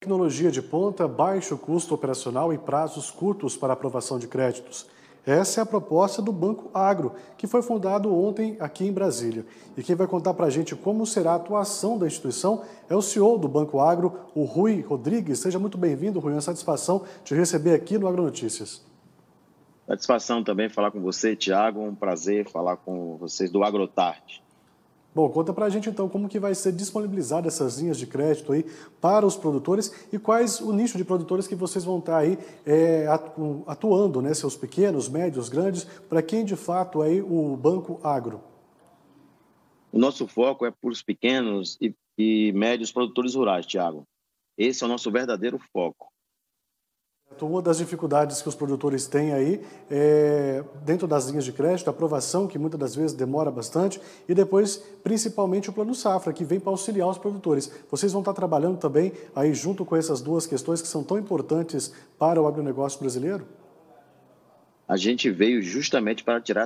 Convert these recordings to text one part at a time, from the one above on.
Tecnologia de ponta, baixo custo operacional e prazos curtos para aprovação de créditos. Essa é a proposta do Banco Agro, que foi fundado ontem aqui em Brasília. E quem vai contar para a gente como será a atuação da instituição é o CEO do Banco Agro, o Rui Rodrigues. Seja muito bem-vindo, Rui. É uma satisfação te receber aqui no Agronotícias. Satisfação também falar com você, Tiago. Um prazer falar com vocês do Agrotarte. Bom, conta pra gente então como que vai ser disponibilizada essas linhas de crédito aí para os produtores e quais o nicho de produtores que vocês vão estar aí atuando, né? Seus pequenos, médios, grandes, para quem de fato é aí o Banco Agro. O nosso foco é para os pequenos e médios produtores rurais, Tiago. Esse é o nosso verdadeiro foco. Uma das dificuldades que os produtores têm aí é, dentro das linhas de crédito, a aprovação, que muitas das vezes demora bastante, e depois, principalmente, o Plano Safra, que vem para auxiliar os produtores. Vocês vão estar trabalhando também aí junto com essas duas questões que são tão importantes para o agronegócio brasileiro? A gente veio justamente para tirar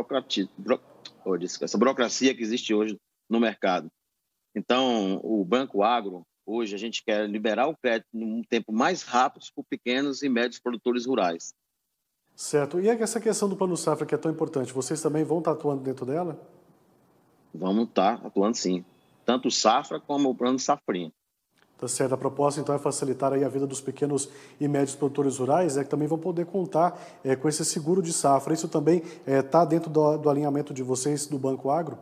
essa burocracia que existe hoje no mercado. Então, o Banco Agro, hoje, a gente quer liberar o crédito num tempo mais rápido para pequenos e médios produtores rurais. Certo. E essa questão do Plano Safra que é tão importante, vocês também vão estar atuando dentro dela? Vamos estar atuando sim, tanto o Safra como o Plano Safrinha. Tá certo. A proposta, então, é facilitar aí a vida dos pequenos e médios produtores rurais, que também vão poder contar com esse seguro de safra. Isso também está dentro do alinhamento de vocês do Banco Agro?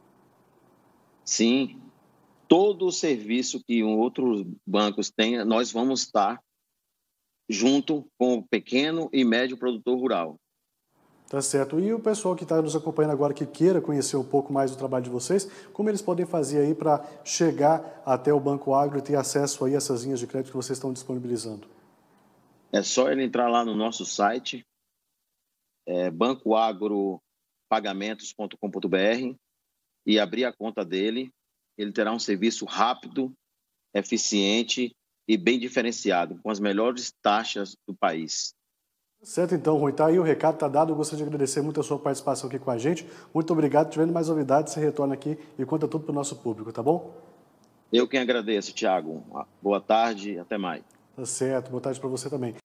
Sim, todo o serviço que outros bancos têm, nós vamos estar junto com o pequeno e médio produtor rural. Tá certo. E o pessoal que está nos acompanhando agora, que queira conhecer um pouco mais do trabalho de vocês, como eles podem fazer aí para chegar até o Banco Agro e ter acesso aí a essas linhas de crédito que vocês estão disponibilizando? É só ele entrar lá no nosso site, bancoagropagamentos.com.br, e abrir a conta dele. Ele terá um serviço rápido, eficiente e bem diferenciado, com as melhores taxas do país. Certo, então, Rui, tá aí o recado, tá dado. Eu gostaria de agradecer muito a sua participação aqui com a gente. Muito obrigado. Tiverem mais novidades, você retorna aqui e conta tudo para o nosso público, tá bom? Eu quem agradeço, Tiago. Boa tarde e até mais. Tá certo. Boa tarde para você também.